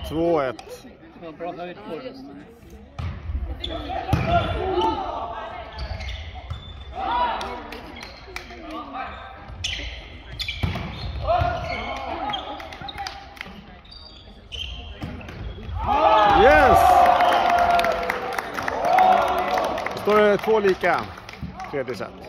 2-1. Det var bra höjd på den. Yes! Då står det 2 lika. Tredje set.